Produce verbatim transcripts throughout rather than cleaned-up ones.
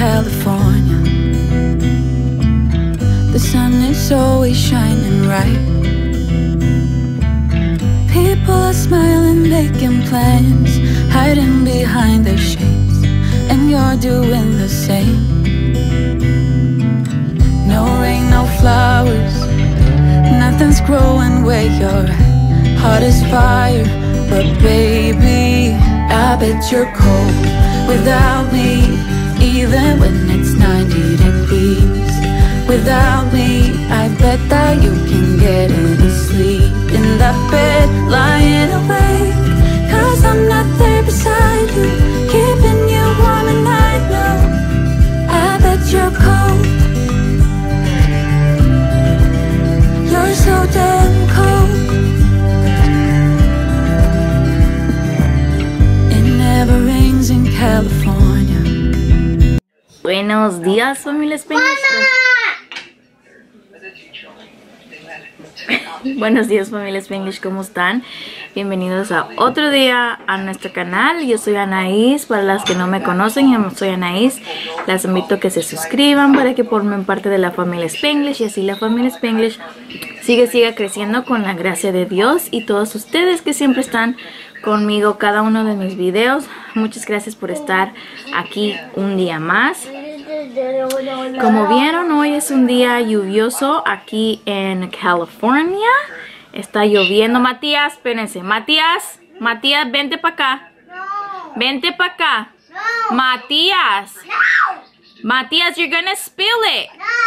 California. The sun is always shining bright. People are smiling, making plans, hiding behind their shades, and you're doing the same. No rain, no flowers, nothing's growing where you're at. Heart is fire, but baby, I bet you're cold without me. Even when it's ninety degrees, without me, I bet that you can get any sleep in that bed, lying awake. Cause I'm not there beside you, keeping you warm and I know I bet you're cold. You're so damn cold. It never rains in California. Buenos días, familia Spanglish. Buenos días, familia Spanglish, ¿cómo están? Bienvenidos a otro día a nuestro canal. Yo soy Anaís. Para las que no me conocen, yo soy Anaís. Las invito a que se suscriban para que formen parte de la familia Spanglish y así la familia Spanglish sigue, siga creciendo con la gracia de Dios y todos ustedes que siempre están conmigo cada uno de mis videos. Muchas gracias por estar aquí un día más. Como vieron, hoy es un día lluvioso aquí en California. Está lloviendo. Matías, espérense. Matías, Matías, vente para acá. Vente para acá. Matías. Matías, you're gonna spill it.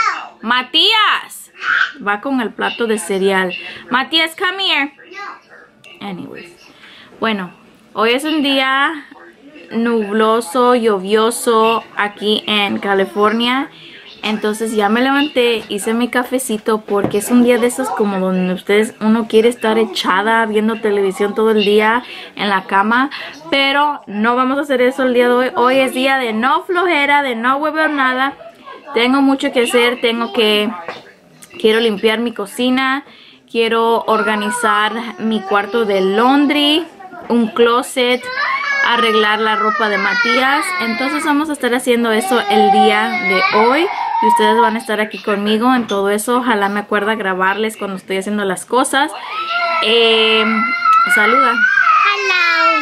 Matías. Va con el plato de cereal. Matías, come here. Anyways. Bueno, hoy es un día nubloso, lluvioso aquí en California. Entonces ya me levanté, hice mi cafecito porque es un día de esos como donde ustedes, uno quiere estar echada viendo televisión todo el día en la cama. Pero no vamos a hacer eso el día de hoy. Hoy es día de no flojera, de no huevo nada. Tengo mucho que hacer, tengo que, quiero limpiar mi cocina. Quiero organizar mi cuarto de laundry, un closet, arreglar la ropa de Matías. Entonces vamos a estar haciendo eso el día de hoy y ustedes van a estar aquí conmigo en todo eso. Ojalá me acuerde grabarles cuando estoy haciendo las cosas. eh, Saluda. Hello.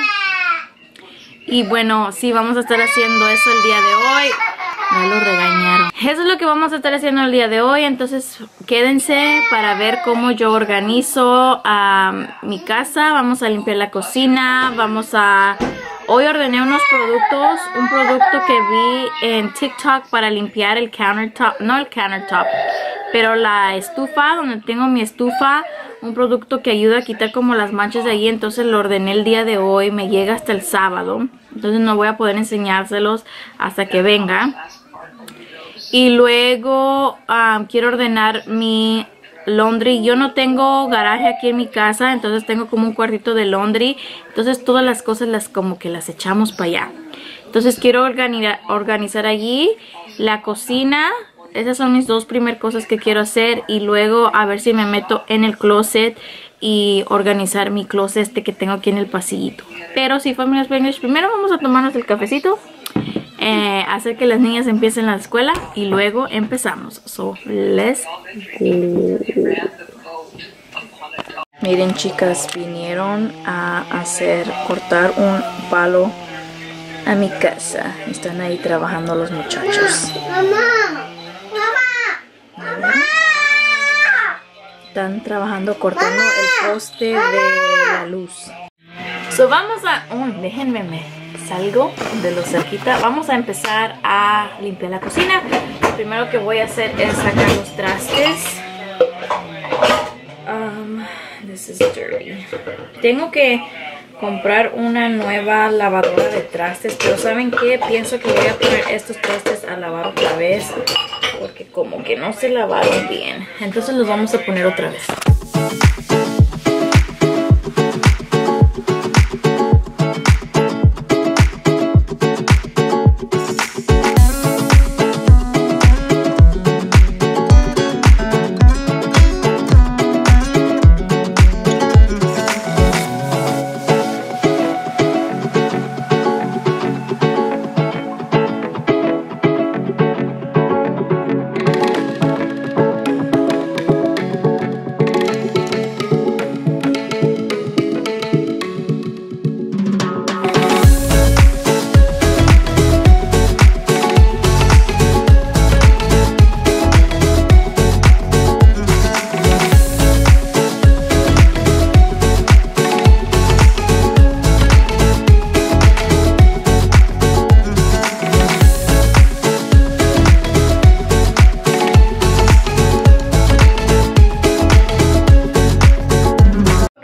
Y bueno, sí, vamos a estar haciendo eso el día de hoy. Ya lo regañaron. Eso es lo que vamos a estar haciendo el día de hoy. Entonces quédense para ver cómo yo organizo um, mi casa. Vamos a limpiar la cocina. Vamos a... Hoy ordené unos productos. Un producto que vi en TikTok para limpiar el countertop. No el countertop, pero la estufa, donde tengo mi estufa. Un producto que ayuda a quitar como las manchas de ahí. Entonces lo ordené el día de hoy. Me llega hasta el sábado. Entonces no voy a poder enseñárselos hasta que venga. Y luego um, quiero ordenar mi laundry. Yo no tengo garaje aquí en mi casa, entonces tengo como un cuartito de laundry. Entonces todas las cosas las como que las echamos para allá. Entonces quiero organizar, organizar allí la cocina. Esas son mis dos primeras cosas que quiero hacer. Y luego a ver si me meto en el closet y organizar mi closet este que tengo aquí en el pasillito. Pero sí, familia Spanglish, primero vamos a tomarnos el cafecito. Eh, hacer que las niñas empiecen la escuela y luego empezamos. So, let's go. Miren, chicas, vinieron a hacer, cortar un palo a mi casa. Están ahí trabajando los muchachos. Mamá, mamá, mamá. Están trabajando cortando el poste de la luz. So, vamos a... Oh, déjenme me salgo de lo cerquita. Vamos a empezar a limpiar la cocina. Lo primero que voy a hacer es sacar los trastes. Um, this is dirty. Tengo que comprar una nueva lavadora de trastes, pero ¿saben qué? Pienso que voy a poner estos trastes a lavar otra vez porque como que no se lavaron bien. Entonces los vamos a poner otra vez.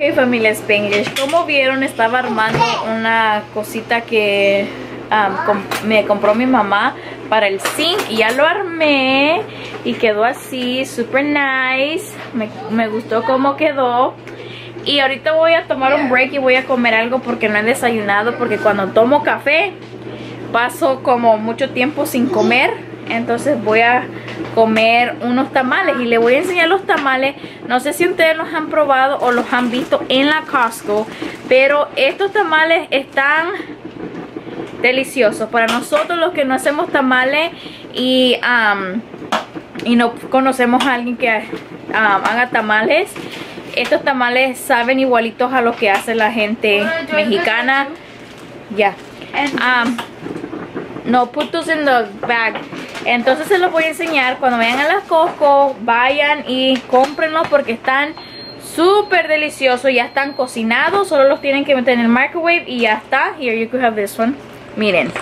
familia Spanglish, como vieron estaba armando una cosita que um, com me compró mi mamá para el zinc y ya lo armé y quedó así, super nice. Me, me gustó cómo quedó. Y ahorita voy a tomar un break y voy a comer algo porque no he desayunado, porque cuando tomo café paso como mucho tiempo sin comer. Entonces voy a comer unos tamales y les voy a enseñar los tamales. No sé si ustedes los han probado o los han visto en la Costco, pero estos tamales están deliciosos. Para nosotros los que no hacemos tamales y, um, y no conocemos a alguien que um, haga tamales, estos tamales saben igualitos a los que hace la gente mexicana. Ya. Yeah. Um, no, put those in the bag. Entonces se los voy a enseñar. Cuando vayan a la Costco, vayan y cómprenlos porque están súper deliciosos. Ya están cocinados, solo los tienen que meter en el microwave y ya está. Here, you could have this one. Miren,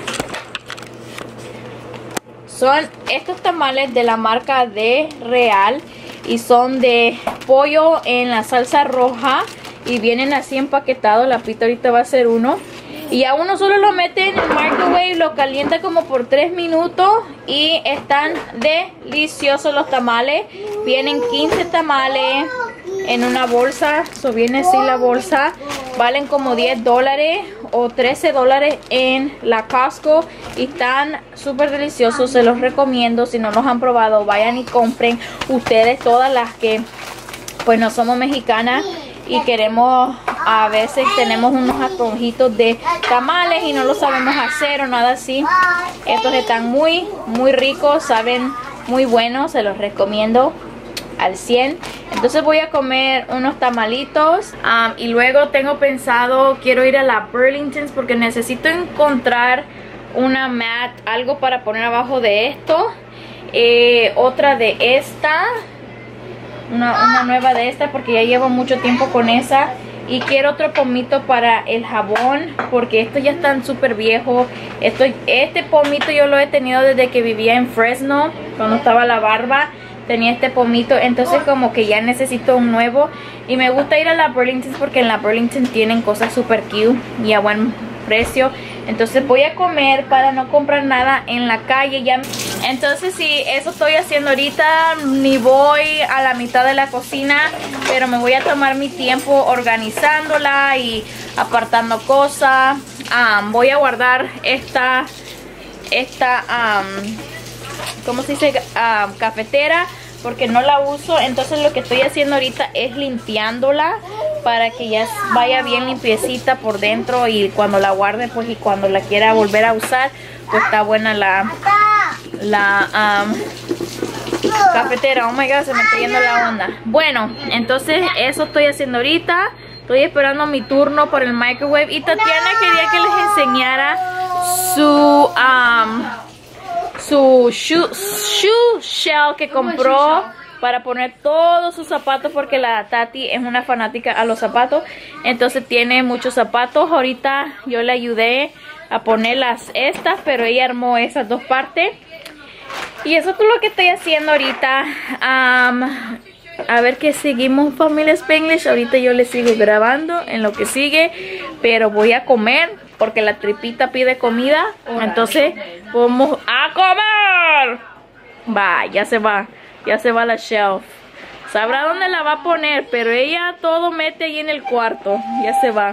son estos tamales de la marca de Real y son de pollo en la salsa roja y vienen así empaquetados. La Pita ahorita va a hacer uno. Y a uno solo lo mete en el microwave, lo calienta como por tres minutos y están deliciosos los tamales. Vienen quince tamales en una bolsa, so viene así la bolsa. Valen como diez dólares o trece dólares en la Costco y están súper deliciosos, se los recomiendo. Si no los han probado, vayan y compren. Ustedes, todas las que pues no somos mexicanas y queremos, a veces tenemos unos antojitos de tamales y no lo sabemos hacer o nada así. Estos están muy, muy ricos, saben muy buenos, se los recomiendo al cien. Entonces voy a comer unos tamalitos um, y luego tengo pensado, quiero ir a la Burlington's porque necesito encontrar una mat, algo para poner abajo de esto. Eh, otra de esta. Una, una nueva de esta porque ya llevo mucho tiempo con esa. Y quiero otro pomito para el jabón porque estos ya están súper viejos. Esto, este pomito yo lo he tenido desde que vivía en Fresno, cuando estaba la barba. Tenía este pomito, entonces como que ya necesito un nuevo. Y me gusta ir a la Burlington porque en la Burlington tienen cosas súper cute y a buen precio. Entonces voy a comer para no comprar nada en la calle ya. Entonces sí, eso estoy haciendo ahorita. Ni voy a la mitad de la cocina, pero me voy a tomar mi tiempo organizándola y apartando cosas. um, Voy a guardar esta Esta um, ¿cómo se dice? Um, cafetera, porque no la uso. Entonces lo que estoy haciendo ahorita es limpiándola para que ya vaya bien limpiecita por dentro y cuando la guarde pues y cuando la quiera volver a usar pues está buena la la um, cafetera. Oh my god, se me está yendo la onda. Bueno, entonces eso estoy haciendo ahorita. Estoy esperando mi turno por el microwave y Tatiana quería que les enseñara su um, su shoe, shoe shell que compró para poner todos sus zapatos porque la Tati es una fanática a los zapatos. Entonces tiene muchos zapatos. Ahorita yo le ayudé a poner las estas, pero ella armó esas dos partes. Y eso es todo lo que estoy haciendo ahorita. Um, a ver qué seguimos, familia Spanglish. Ahorita yo les sigo grabando en lo que sigue, pero voy a comer porque la tripita pide comida. Entonces vamos a comer. Va, ya se va. Ya se va a la shelf. Sabrá dónde la va a poner, pero ella todo mete ahí en el cuarto. Ya se va.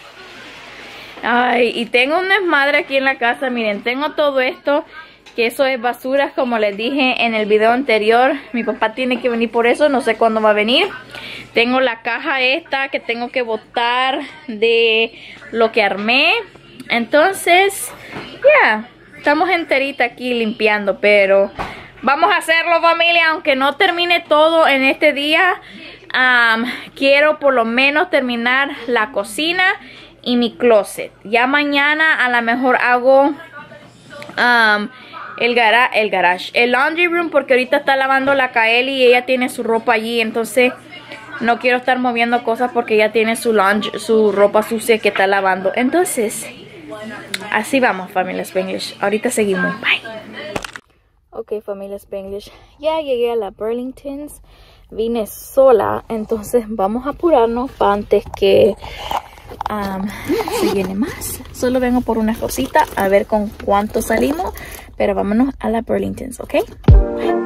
Ay, y tengo un desmadre aquí en la casa. Miren, tengo todo esto, que eso es basura, como les dije en el video anterior. Mi papá tiene que venir por eso, no sé cuándo va a venir. Tengo la caja esta que tengo que botar de lo que armé. Entonces, ya, yeah, estamos enterita aquí limpiando, pero vamos a hacerlo, familia, aunque no termine todo en este día. Um, quiero por lo menos terminar la cocina y mi closet. Ya mañana a lo mejor hago um, el, gara el garage, el laundry room, porque ahorita está lavando la Kaeli y ella tiene su ropa allí. Entonces no quiero estar moviendo cosas porque ella tiene su, laundry, su ropa sucia que está lavando. Entonces así vamos, familia Spanglish. Ahorita seguimos. Bye. Ok, familia Spanglish, ya llegué a la Burlington's. Vine sola, entonces vamos a apurarnos para antes que um, se llene más. Solo vengo por una cosita a ver con cuánto salimos, pero vámonos a la Burlington's, ¿ok? Bye.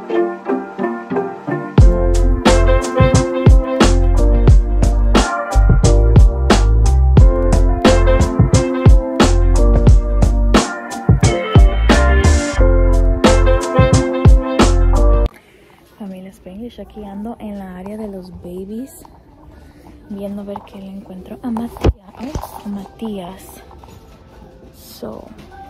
Spanglish, aquí ando en la área de los babies viendo a ver qué le encuentro a Matías, a Matías. So,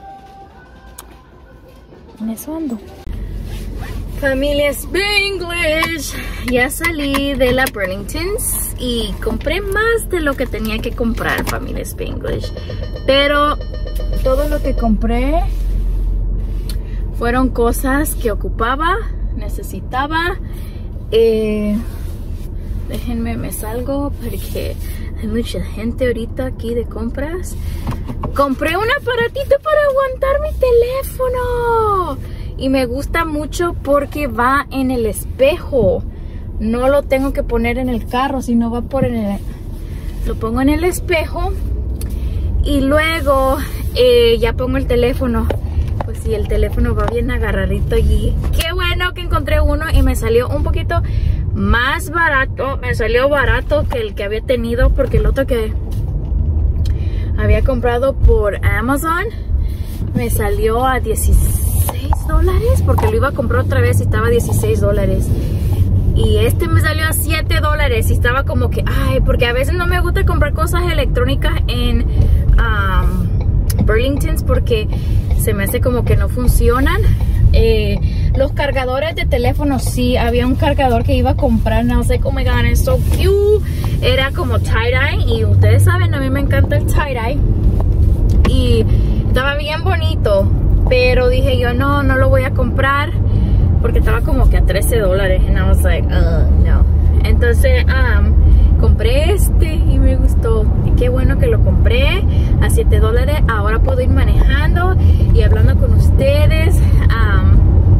en eso ando. Familia Spanglish, ya salí de la Burlington's y compré más de lo que tenía que comprar, familia Spanglish, pero todo lo que compré fueron cosas que ocupaba, necesitaba. Eh, déjenme, me salgo porque hay mucha gente ahorita aquí de compras. Compré un aparatito para aguantar mi teléfono y me gusta mucho porque va en el espejo. No lo tengo que poner en el carro, sino va por en el, lo pongo en el espejo y luego eh, ya pongo el teléfono. Pues sí, el teléfono va bien agarradito y qué bueno que encontré uno y me salió un poquito más barato. Me salió barato que el que había tenido, porque el otro que había comprado por Amazon me salió a dieciséis dólares, porque lo iba a comprar otra vez y estaba a dieciséis dólares. Y este me salió a siete dólares y estaba como que, ay, porque a veces no me gusta comprar cosas electrónicas en um, Burlington's porque se me hace como que no funcionan. Eh, los cargadores de teléfono, sí, había un cargador que iba a comprar, no sé, oh my god, it's so cute. Era como tie-dye y ustedes saben, a mí me encanta el tie-dye. Y estaba bien bonito, pero dije yo, no, no lo voy a comprar porque estaba como que a trece dólares. And I was like, uh, no. Entonces, um, compré este y me gustó. Y qué bueno que lo compré a siete dólares. Ahora puedo ir manejando y hablando con ustedes um,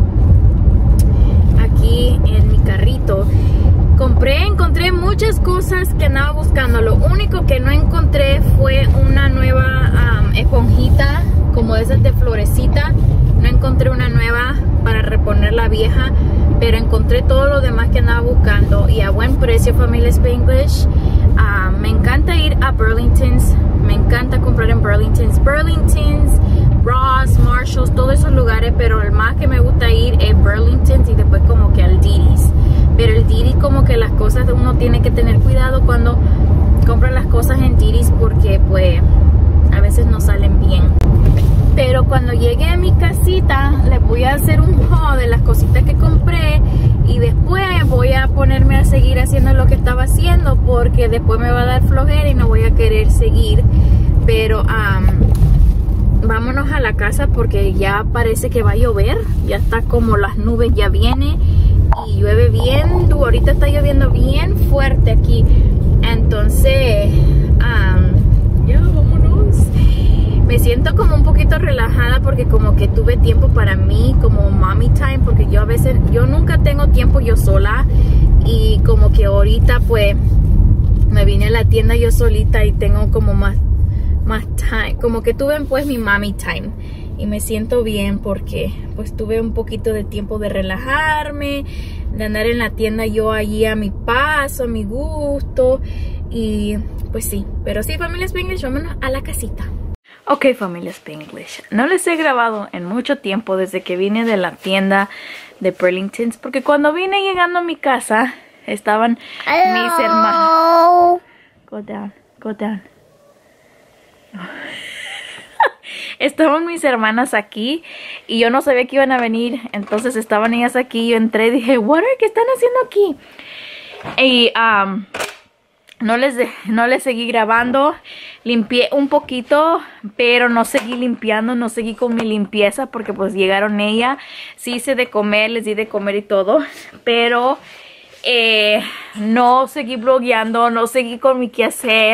aquí en mi carrito. Compré, encontré muchas cosas que andaba buscando. Lo único que no encontré fue una nueva um, esponjita como esas de florecita. No encontré una nueva para reponer la vieja, pero encontré todo lo demás que andaba buscando y a buen precio, familia Spanglish. Uh, me encanta ir a Burlington's, me encanta comprar en Burlington's, Burlington's, Ross, Marshalls, todos esos lugares, pero el más que me gusta ir es Burlington's y después como que al Diddy's. Pero el Diddy, como que las cosas uno tiene que tener cuidado cuando compra las cosas en Diddy's porque pues a veces no salen bien. Pero cuando llegue a mi casita les voy a hacer un haul de las cositas que compré y después voy a ponerme a seguir haciendo lo que estaba haciendo porque después me va a dar flojera y no voy a querer seguir. Pero um, vámonos a la casa porque ya parece que va a llover. Ya está como las nubes ya vienen y llueve bien duro. Ahorita está lloviendo bien fuerte aquí. Entonces um, ya vámonos. Me siento como un poquito relajada porque como que tuve tiempo para mí, como mommy time, porque yo a veces, yo nunca tengo tiempo yo sola y como que ahorita pues me vine a la tienda yo solita y tengo como más, más time, como que tuve pues mi mommy time y me siento bien porque pues tuve un poquito de tiempo de relajarme, de andar en la tienda yo allí a mi paso, a mi gusto y pues sí, pero sí, familia Spanglish, vámonos a la casita. Ok, familia Spanglish, no les he grabado en mucho tiempo desde que vine de la tienda de Burlington's, porque cuando vine llegando a mi casa estaban Hello. mis hermanos. Go down, go down. Estaban mis hermanas aquí y yo no sabía que iban a venir, entonces estaban ellas aquí. Yo entré y dije, what are, ¿qué están haciendo aquí? Y um, no les, de, no les seguí grabando. Limpié un poquito, pero no seguí limpiando, no seguí con mi limpieza porque pues llegaron ella. Sí hice de comer, les di de comer y todo, pero eh, no seguí blogueando, no seguí con mi quehacer.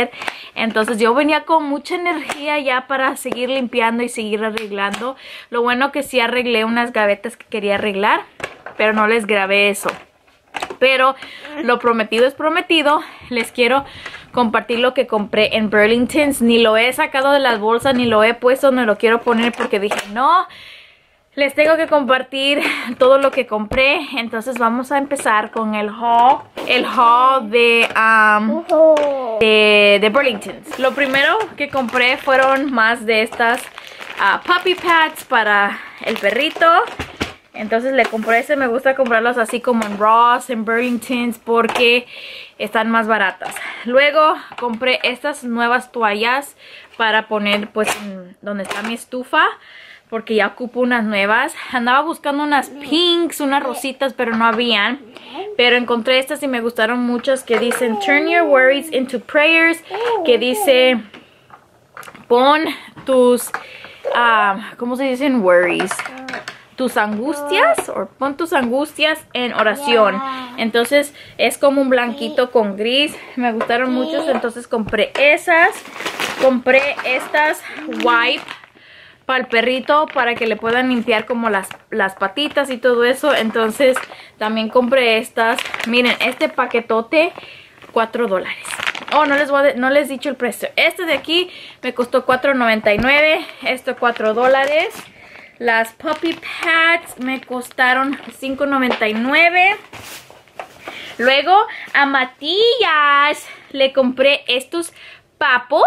Entonces yo venía con mucha energía ya para seguir limpiando y seguir arreglando. Lo bueno que sí arreglé unas gavetas que quería arreglar, pero no les grabé eso. Pero lo prometido es prometido. Les quiero compartir lo que compré en Burlington's. Ni lo he sacado de las bolsas, ni lo he puesto, no lo quiero poner porque dije no, les tengo que compartir todo lo que compré. Entonces vamos a empezar con el haul. El haul de, um, de, de Burlington's. Lo primero que compré fueron más de estas uh, puppy pads para el perrito. Entonces le compré ese. Me gusta comprarlos así como en Ross, en Burlington's, porque están más baratas. Luego compré estas nuevas toallas para poner pues en donde está mi estufa, porque ya ocupo unas nuevas. Andaba buscando unas pinks, unas rositas, pero no habían. Pero encontré estas y me gustaron muchas, que dicen Turn your worries into prayers. Que dice pon tus, uh, ¿cómo se dicen worries? Tus angustias, o pon tus angustias en oración. Entonces es como un blanquito con gris. Me gustaron muchos, entonces compré esas. Compré estas wipe para el perrito, para que le puedan limpiar como las, las patitas y todo eso. Entonces también compré estas. Miren, este paquetote, cuatro dólares. Oh, no les, voy a, no les he dicho el precio. Este de aquí me costó cuatro noventa y nueve. Esto cuatro dólares. Las puppy pads me costaron cinco noventa y nueve. Luego a Matías le compré estos papos.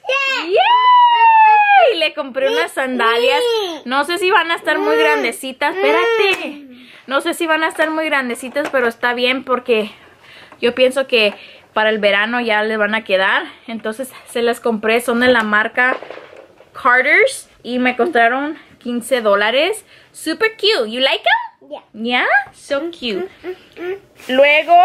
¡Yay! Le compré unas sandalias. No sé si van a estar muy grandecitas. Espérate. No sé si van a estar muy grandecitas, pero está bien porque yo pienso que para el verano ya les van a quedar. Entonces se las compré. Son de la marca Carter's y me costaron quince dólares. Super cute. You like them? Yeah. Yeah? So cute. Luego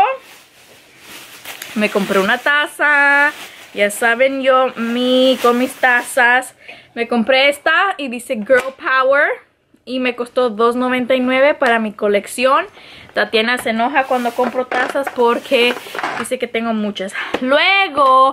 me compré una taza. Ya saben yo mi con mis tazas. Me compré esta y dice Girl Power. Y me costó dos noventa y nueve para mi colección. Tatiana se enoja cuando compro tazas porque dice que tengo muchas. Luego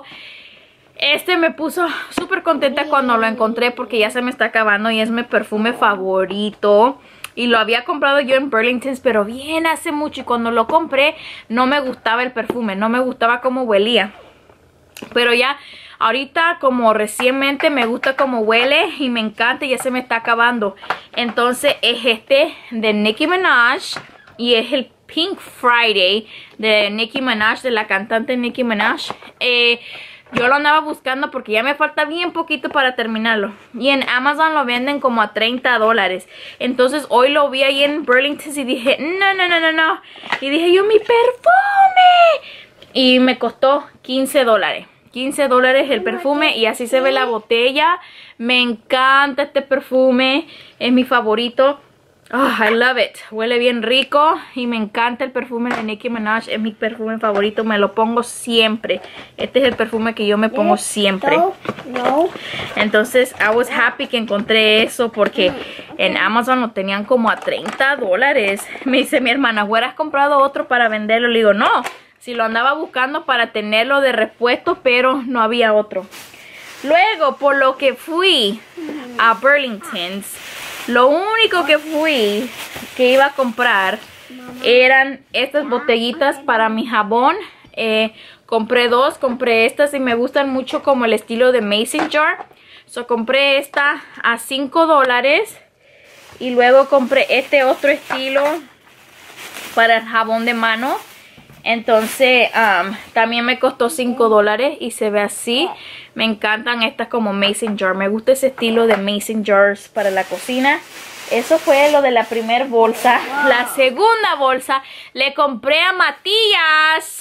este me puso súper contenta cuando lo encontré porque ya se me está acabando y es mi perfume favorito. Y lo había comprado yo en Burlington's, pero bien hace mucho. Y cuando lo compré no me gustaba el perfume, no me gustaba cómo huelía. Pero ya ahorita como recientemente me gusta cómo huele y me encanta y ya se me está acabando. Entonces es este de Nicki Minaj y es el Pink Friday de Nicki Minaj, de la cantante Nicki Minaj. Eh... Yo lo andaba buscando porque ya me falta bien poquito para terminarlo. Y en Amazon lo venden como a treinta dólares. Entonces hoy lo vi ahí en Burlington y dije, no, no, no, no, no. Y dije yo, mi perfume. Y me costó quince dólares. quince dólares el perfume y así se ve la botella. Me encanta este perfume. Es mi favorito. Oh, I love it. Huele bien rico y me encanta el perfume de Nicki Minaj. Es mi perfume favorito. Me lo pongo siempre. Este es el perfume que yo me pongo siempre. No. Entonces, I was happy que encontré eso porque en Amazon lo tenían como a treinta dólares. Me dice mi hermana, ¿hubieras comprado otro para venderlo? Le digo, no. Si lo andaba buscando para tenerlo de repuesto, pero no había otro. Luego, por lo que fui a Burlington's, lo único que fui que iba a comprar eran estas botellitas para mi jabón. Eh, compré dos, compré estas y me gustan mucho como el estilo de Mason Jar. So compré esta a cinco dólares. Y luego compré este otro estilo para el jabón de mano. Entonces um, también me costó cinco dólares y se ve así. Me encantan estas como Mason Jar. Me gusta ese estilo de Mason Jars para la cocina. Eso fue lo de la primera bolsa. La segunda bolsa le compré a Matías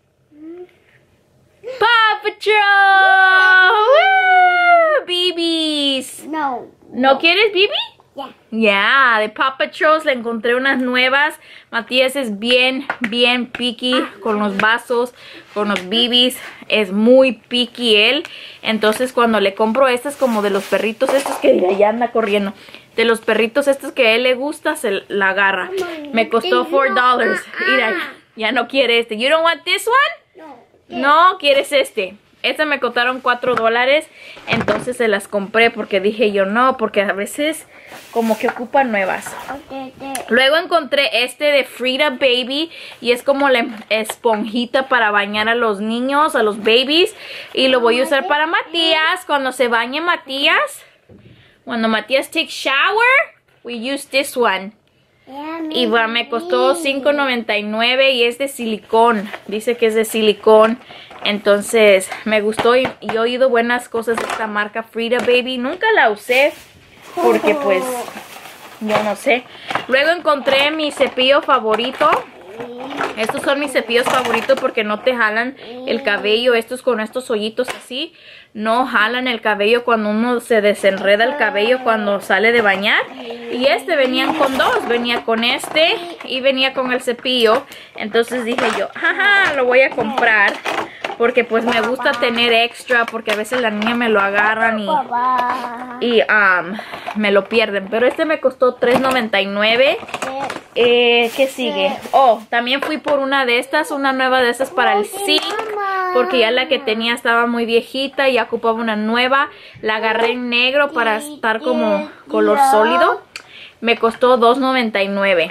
Paw Patrol. ¡Woo! Bibis. No. ¿No quieres Bibi? Yeah. Ya, yeah, de Paw Patrol le encontré unas nuevas. Matías es bien, bien picky con los vasos, con los bibis. Es muy picky él. Entonces cuando le compro estas como de los perritos estos que ya anda corriendo. De los perritos estos que a él le gusta, se la agarra. Me costó four dollars. Mira, ya no quiere este. You don't want this one? No. No, quieres este. Estas me costaron cuatro dólares. Entonces se las compré porque dije yo no, porque a veces como que ocupan nuevas. Luego encontré este de Frida Baby y es como la esponjita para bañar a los niños, a los babies. Y lo voy a usar para Matías. Cuando se bañe Matías, cuando Matías take shower, we use this one. Y va, me costó cinco noventa y nueve y es de silicón. Dice que es de silicón. Entonces me gustó y, y he oído buenas cosas de esta marca Frida Baby. Nunca la usé porque pues yo no sé. Luego encontré mi cepillo favorito. Estos son mis cepillos favoritos porque no te jalan el cabello. Estos con estos hoyitos así no jalan el cabello cuando uno se desenreda el cabello cuando sale de bañar. Y este venían con dos, venía con este y venía con el cepillo. Entonces dije yo, jaja, lo voy a comprar porque pues me gusta tener extra porque a veces las niñas me lo agarran y, y um, me lo pierden. Pero este me costó tres noventa y nueve. Eh, ¿Qué sigue? Oh, también fui por una de estas, una nueva de estas para el zinc, porque ya la que tenía estaba muy viejita y ocupaba una nueva. La agarré en negro para estar como color sólido. Me costó dos noventa y nueve.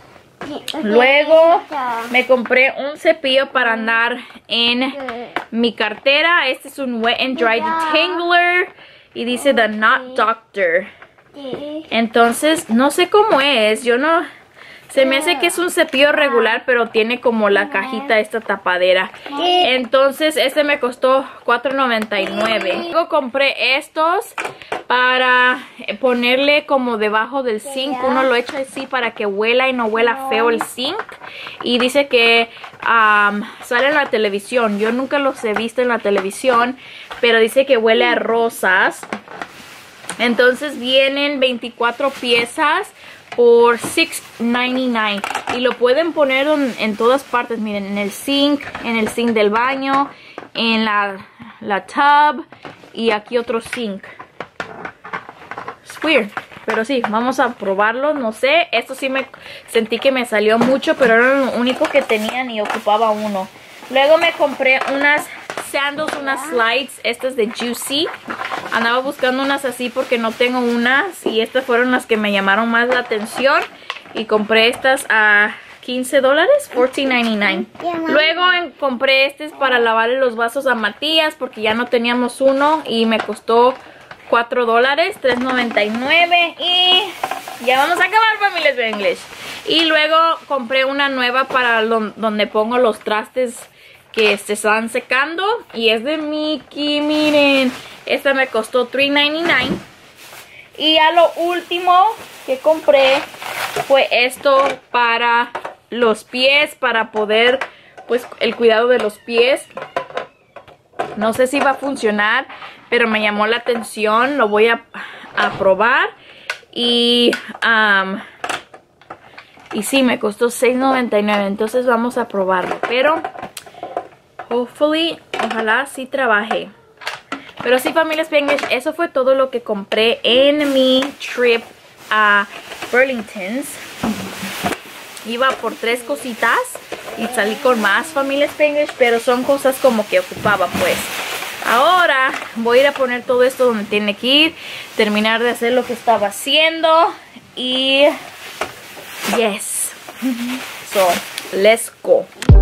Luego me compré un cepillo para andar en mi cartera. Este es un Wet and Dry Detangler y dice The Knot Doctor. Entonces no sé cómo es, yo no... Se me hace que es un cepillo regular, pero tiene como la cajita esta tapadera. Entonces este me costó cuatro noventa y nueve. Luego compré estos para ponerle como debajo del zinc. Uno lo echa así para que huela y no huela feo el zinc. Y dice que um, sale en la televisión. Yo nunca los he visto en la televisión, pero dice que huele a rosas. Entonces vienen veinticuatro piezas por seis noventa y nueve y lo pueden poner en, en todas partes. Miren, en el zinc, en el zinc del baño, en la, la tub y aquí otro zinc. Es weird, pero sí, vamos a probarlo. No sé, esto sí me sentí que me salió mucho, pero era lo único que tenían y ocupaba uno. Luego me compré unas sandals, unas slides, estas de Juicy. Andaba buscando unas así porque no tengo unas y estas fueron las que me llamaron más la atención y compré estas a quince dólares, catorce noventa y nueve. Luego en, compré estos para lavarle los vasos a Matías porque ya no teníamos uno y me costó cuatro dólares, tres noventa y nueve. Y ya vamos a acabar, familias de English. Y luego compré una nueva para lo, donde pongo los trastes que se están secando y es de Mickey. Miren, esta me costó tres noventa y nueve. Y a lo último que compré fue esto para los pies, para poder, pues, el cuidado de los pies. No sé si va a funcionar, pero me llamó la atención. Lo voy a, a probar. Y, um, y sí, me costó seis noventa y nueve. Entonces vamos a probarlo. Pero, hopefully, ojalá sí trabaje. Pero sí, familia Spanglish, eso fue todo lo que compré en mi trip a Burlington's. Iba por tres cositas y salí con más, familia Spanglish, pero son cosas como que ocupaba, pues. Ahora voy a ir a poner todo esto donde tiene que ir, terminar de hacer lo que estaba haciendo y yes. So, let's go.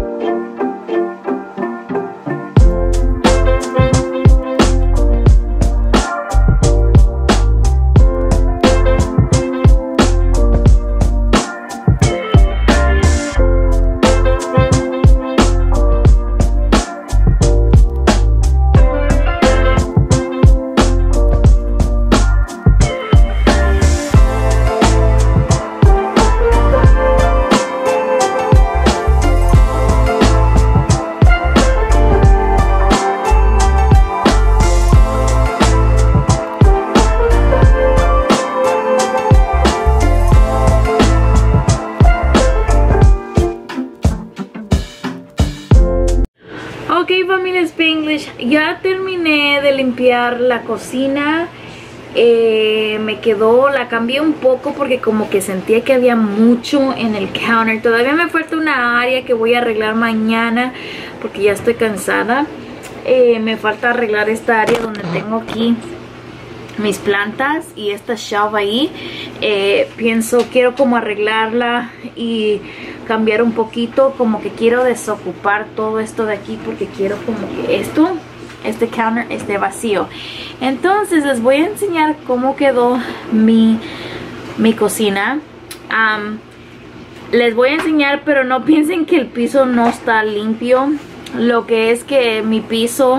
Ok, familia Spanglish, ya terminé de limpiar la cocina. Eh, me quedó, la cambié un poco porque como que sentía que había mucho en el counter. Todavía me falta una área que voy a arreglar mañana porque ya estoy cansada. eh, me falta arreglar esta área donde tengo aquí mis plantas y esta shelf ahí. eh, pienso, quiero como arreglarla y cambiar un poquito, como que quiero desocupar todo esto de aquí porque quiero como que esto, este counter esté vacío. Entonces les voy a enseñar cómo quedó mi, mi cocina. Um, les voy a enseñar, pero no piensen que el piso no está limpio. Lo que es que mi piso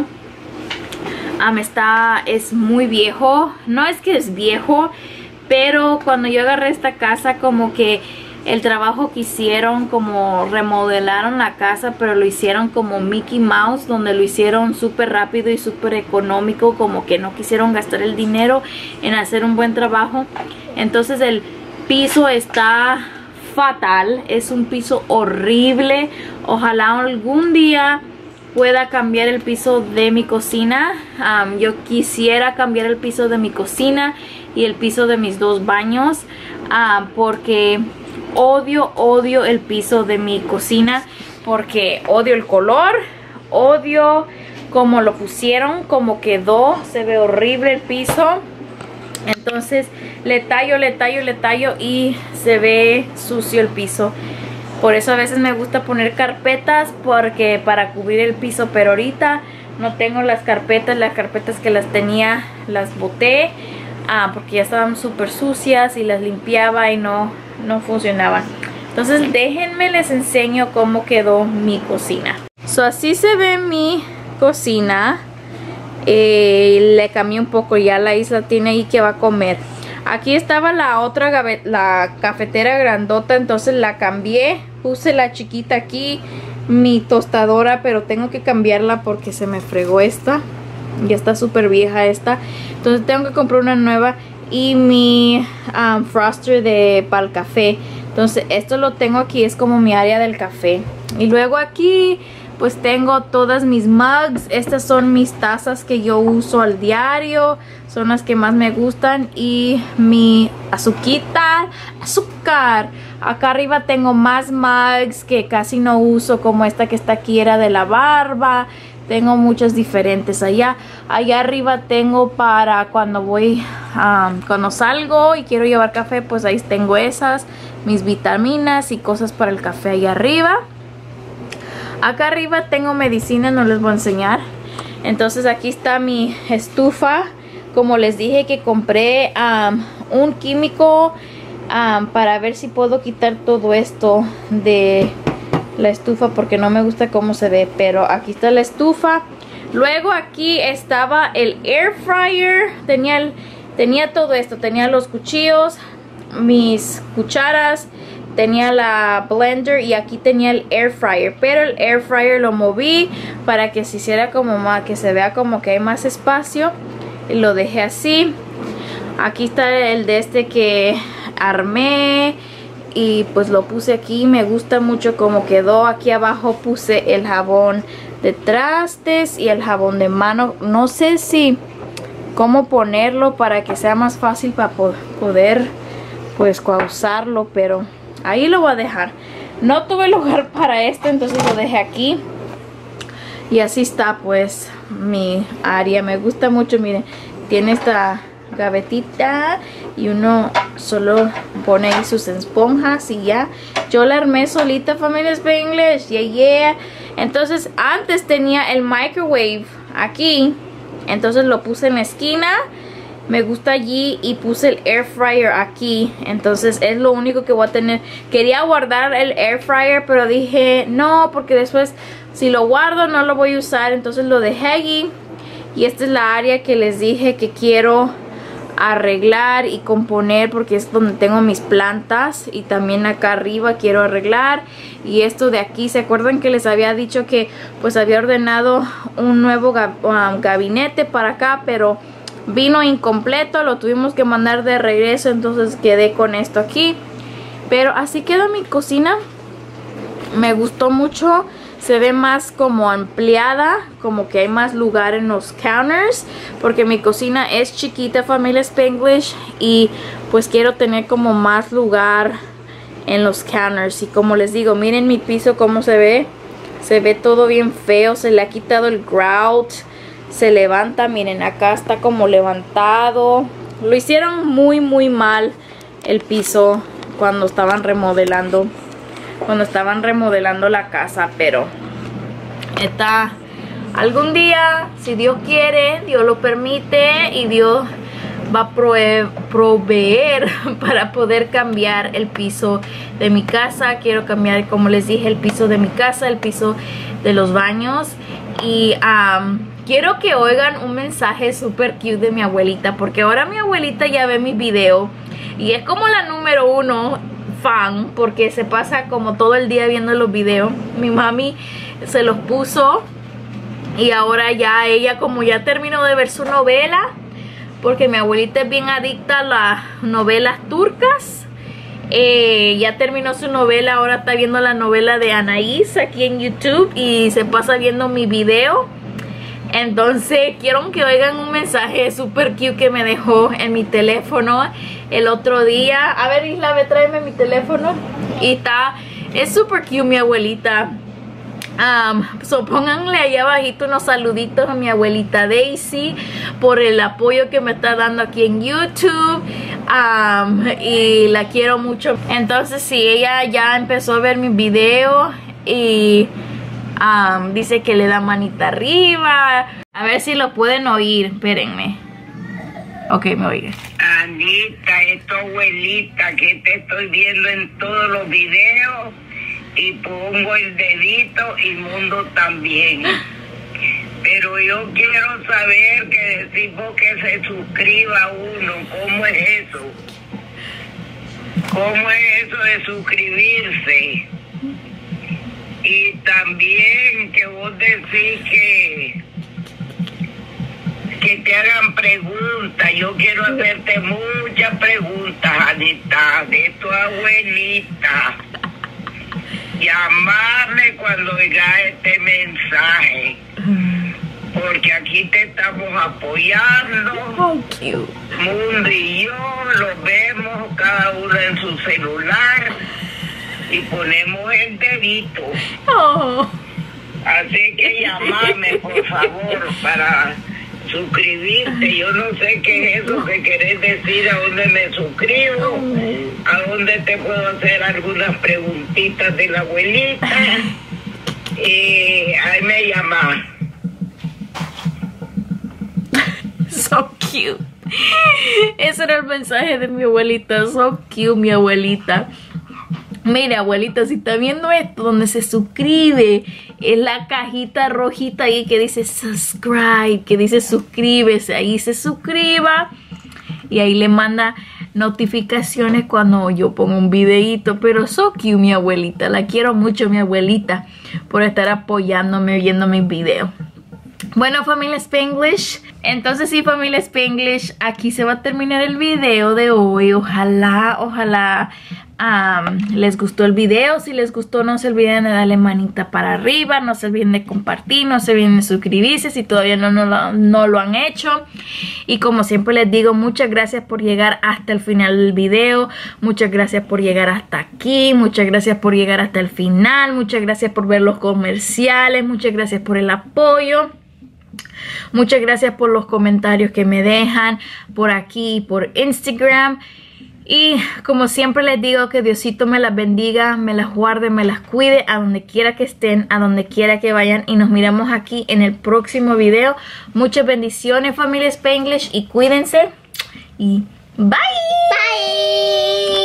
Um, está, es muy viejo. No es que es viejo, pero cuando yo agarré esta casa, como que el trabajo que hicieron, como remodelaron la casa, pero lo hicieron como Mickey Mouse, donde lo hicieron súper rápido y súper económico, como que no quisieron gastar el dinero en hacer un buen trabajo. Entonces el piso está fatal, es un piso horrible. Ojalá algún día pueda cambiar el piso de mi cocina. Um, yo quisiera cambiar el piso de mi cocina y el piso de mis dos baños, uh, porque odio, odio el piso de mi cocina, porque odio el color, odio cómo lo pusieron, cómo quedó, se ve horrible el piso. Entonces le tallo, le tallo, le tallo y se ve sucio el piso. Por eso a veces me gusta poner carpetas, porque para cubrir el piso, pero ahorita no tengo las carpetas. Las carpetas que las tenía las boté, ah, porque ya estaban súper sucias y las limpiaba y no, no funcionaban. Entonces déjenme les enseño cómo quedó mi cocina. So, así se ve mi cocina. Eh, le cambié un poco, ya la Isla tiene ahí que va a comer. Aquí estaba la otra, la cafetera grandota, entonces la cambié. Puse la chiquita aquí, mi tostadora, pero tengo que cambiarla porque se me fregó esta. Ya está súper vieja esta. Entonces tengo que comprar una nueva. Y mi um, froster de para el café. Entonces esto lo tengo aquí, es como mi área del café. Y luego aquí pues tengo todas mis mugs. Estas son mis tazas que yo uso al diario, son las que más me gustan. Y mi azuquita, azúcar. Acá arriba tengo más mugs que casi no uso, como esta que está aquí, era de la barba. Tengo muchas diferentes. Allá allá arriba tengo para cuando voy, um, cuando salgo y quiero llevar café, pues ahí tengo esas, mis vitaminas y cosas para el café allá arriba. Acá arriba tengo medicina, no les voy a enseñar. Entonces aquí está mi estufa. Como les dije que compré um, un químico um, para ver si puedo quitar todo esto de la estufa, porque no me gusta cómo se ve. Pero aquí está la estufa. Luego aquí estaba el air fryer. Tenía, el, tenía todo esto. Tenía los cuchillos, mis cucharas, tenía la blender y aquí tenía el air fryer. Pero el air fryer lo moví para que se hiciera como más, que se vea como que hay más espacio. Y lo dejé así. Aquí está el de este que armé y pues lo puse aquí. Me gusta mucho cómo quedó. Aquí abajo puse el jabón de trastes y el jabón de mano. No sé si cómo ponerlo para que sea más fácil para poder pues usarlo, pero ahí lo voy a dejar. No tuve lugar para esto, entonces lo dejé aquí. Y así está pues mi área. Me gusta mucho, miren, tiene esta gavetita y uno solo pone ahí sus esponjas y ya. Yo la armé solita, familia Spanglish, yeah, yeah. Entonces antes tenía el microwave aquí, entonces lo puse en la esquina. Me gusta allí y puse el air fryer aquí. Entonces es lo único que voy a tener. Quería guardar el air fryer, pero dije no, porque después si lo guardo no lo voy a usar. Entonces lo dejé allí. Y esta es la área que les dije que quiero arreglar y componer, porque es donde tengo mis plantas. Y también acá arriba quiero arreglar. Y esto de aquí, ¿se acuerdan que les había dicho que pues había ordenado un nuevo gab um, gabinete para acá? Pero vino incompleto, lo tuvimos que mandar de regreso, entonces quedé con esto aquí. Pero así queda mi cocina. Me gustó mucho. Se ve más como ampliada, como que hay más lugar en los counters, porque mi cocina es chiquita, familia Spanglish, y pues quiero tener como más lugar en los counters. Y como les digo, miren mi piso cómo se ve. Se ve todo bien feo, se le ha quitado el grout. Se levanta, miren, acá está como levantado. Lo hicieron muy muy mal el piso cuando estaban remodelando. Cuando estaban remodelando la casa, pero está... Algún día, si Dios quiere, Dios lo permite y Dios va a prove proveer para poder cambiar el piso de mi casa. Quiero cambiar, como les dije, el piso de mi casa, el piso de los baños. Y um, quiero que oigan un mensaje super cute de mi abuelita, porque ahora mi abuelita ya ve mis videos y es como la número uno fan, porque se pasa como todo el día viendo los videos. Mi mami se los puso y ahora ya ella, como ya terminó de ver su novela, porque mi abuelita es bien adicta a las novelas turcas, eh, ya terminó su novela, ahora está viendo la novela de Anaís aquí en YouTube y se pasa viendo mi video. Entonces quiero que oigan un mensaje super cute que me dejó en mi teléfono el otro día. A ver, Isla, ve, tráeme mi teléfono. Y está, es super cute mi abuelita. Um, so pónganle ahí abajito unos saluditos a mi abuelita Daisy por el apoyo que me está dando aquí en YouTube. Um, y la quiero mucho. Entonces sí, ella ya empezó a ver mis videos y um, dice que le da manita arriba. A ver si lo pueden oír, espérenme. Ok, me oigan. Anita, es tu abuelita que te estoy viendo en todos los videos. Y pongo el dedito y Mundo también. Pero yo quiero saber que decimos que se suscriba uno. ¿Cómo es eso? ¿Cómo es eso de suscribirse? Y también que vos decís que, que te hagan preguntas. Yo quiero hacerte muchas preguntas, Anita, de tu abuelita. Llamarme cuando oiga este mensaje, porque aquí te estamos apoyando. Oh, cute. Mundo y yo lo vemos cada uno en su celular y ponemos el dedito. Oh. Así que llamarme, por favor, para suscribirte. Yo no sé qué es eso que querés decir, a dónde me suscribo, a dónde te puedo hacer algunas preguntitas de la abuelita. Y ahí me llamas. So cute. Ese era el mensaje de mi abuelita. So cute, mi abuelita. Mire, abuelita, si está viendo esto, donde se suscribe, es la cajita rojita ahí que dice subscribe, que dice suscríbese. Ahí se suscriba y ahí le manda notificaciones cuando yo pongo un videito. Pero so cute, mi abuelita. La quiero mucho, mi abuelita, por estar apoyándome, viendo mis videos. Bueno, familia Spanglish, entonces sí, familia Spanglish, aquí se va a terminar el video de hoy. Ojalá, ojalá um, les gustó el video. Si les gustó, no se olviden de darle manita para arriba, no se olviden de compartir, no se olviden de suscribirse si todavía no, no, lo, no lo han hecho. Y como siempre les digo, muchas gracias por llegar hasta el final del video, muchas gracias por llegar hasta aquí, muchas gracias por llegar hasta el final, muchas gracias por ver los comerciales, muchas gracias por el apoyo. Muchas gracias por los comentarios que me dejan por aquí y por Instagram. Y como siempre les digo, que Diosito me las bendiga, me las guarde, me las cuide a donde quiera que estén, a donde quiera que vayan. Y nos miramos aquí en el próximo video. Muchas bendiciones, familia Spanglish, y cuídense. Y bye. Bye.